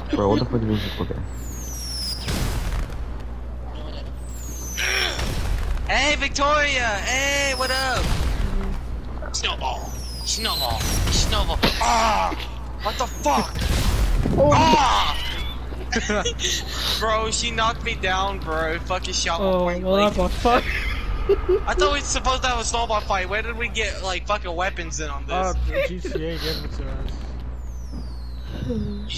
Bro, what the fuck is this? Okay. Hey, Victoria! Hey, what up? Snowball! Snowball! Snowball! Ah! What the fuck? Oh, Ah! Bro, she knocked me down, bro. Fucking shot my point blank. What the fuck? I thought we were supposed to have a snowball fight. Where did we get, like, fucking weapons in on this? GTA gave it to us.